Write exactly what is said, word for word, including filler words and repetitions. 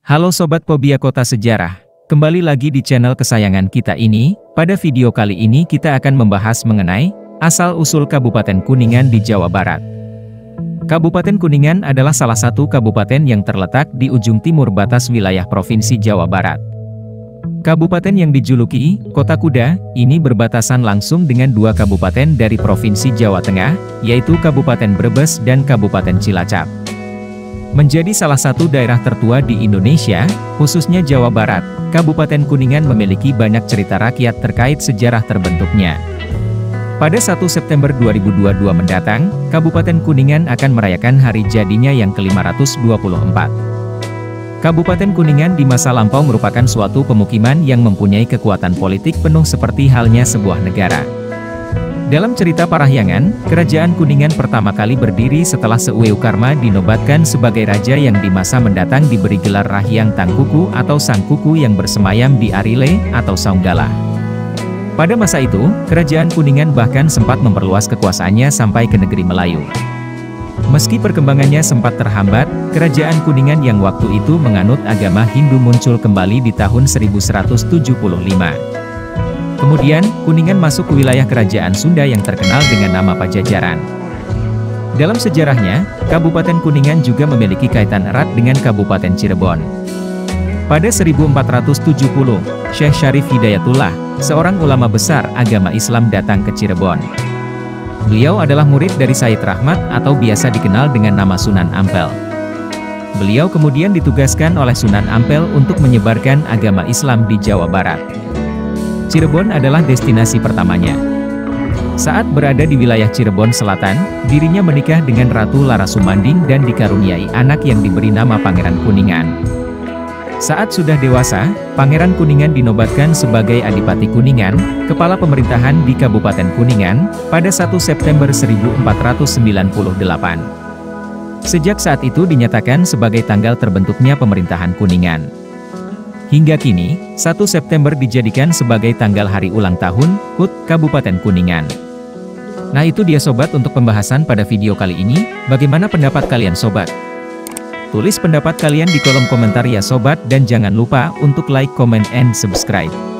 Halo Sobat Pobia Kota Sejarah, kembali lagi di channel kesayangan kita ini. Pada video kali ini kita akan membahas mengenai asal-usul Kabupaten Kuningan di Jawa Barat. Kabupaten Kuningan adalah salah satu kabupaten yang terletak di ujung timur batas wilayah Provinsi Jawa Barat. Kabupaten yang dijuluki Kota Kuda, ini berbatasan langsung dengan dua kabupaten dari Provinsi Jawa Tengah, yaitu Kabupaten Brebes dan Kabupaten Cilacap. Menjadi salah satu daerah tertua di Indonesia, khususnya Jawa Barat, Kabupaten Kuningan memiliki banyak cerita rakyat terkait sejarah terbentuknya. Pada satu September dua ribu dua puluh dua mendatang, Kabupaten Kuningan akan merayakan hari jadinya yang ke lima ratus dua puluh empat. Kabupaten Kuningan di masa lampau merupakan suatu pemukiman yang mempunyai kekuatan politik penuh seperti halnya sebuah negara. Dalam cerita Parahyangan, Kerajaan Kuningan pertama kali berdiri setelah Seueukarma dinobatkan sebagai raja yang di masa mendatang diberi gelar Rahyang Tangkuku atau Sang Kuku yang bersemayam di Arile atau Saunggala. Pada masa itu, Kerajaan Kuningan bahkan sempat memperluas kekuasaannya sampai ke negeri Melayu. Meski perkembangannya sempat terhambat, Kerajaan Kuningan yang waktu itu menganut agama Hindu muncul kembali di tahun seribu seratus tujuh puluh lima. Kemudian, Kuningan masuk ke wilayah Kerajaan Sunda yang terkenal dengan nama Pajajaran. Dalam sejarahnya, Kabupaten Kuningan juga memiliki kaitan erat dengan Kabupaten Cirebon. Pada seribu empat ratus tujuh puluh, Syekh Syarif Hidayatullah, seorang ulama besar agama Islam datang ke Cirebon. Beliau adalah murid dari Said Rahmat atau biasa dikenal dengan nama Sunan Ampel. Beliau kemudian ditugaskan oleh Sunan Ampel untuk menyebarkan agama Islam di Jawa Barat. Cirebon adalah destinasi pertamanya. Saat berada di wilayah Cirebon Selatan, dirinya menikah dengan Ratu Lara Sumanding dan dikaruniai anak yang diberi nama Pangeran Kuningan. Saat sudah dewasa, Pangeran Kuningan dinobatkan sebagai Adipati Kuningan, kepala pemerintahan di Kabupaten Kuningan, pada satu September seribu empat ratus sembilan puluh delapan. Sejak saat itu dinyatakan sebagai tanggal terbentuknya pemerintahan Kuningan. Hingga kini, satu September dijadikan sebagai tanggal hari ulang tahun H U T Kabupaten Kuningan. Nah itu dia sobat untuk pembahasan pada video kali ini. Bagaimana pendapat kalian sobat? Tulis pendapat kalian di kolom komentar ya sobat, dan jangan lupa untuk like, comment, and subscribe.